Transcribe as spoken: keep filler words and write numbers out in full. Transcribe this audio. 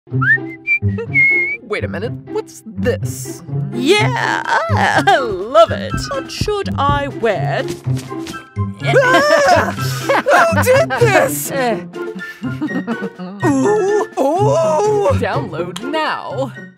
Wait a minute, what's this? Yeah, I love it. What should I wear? Ah! Who did this? Ooh, ooh. Download now.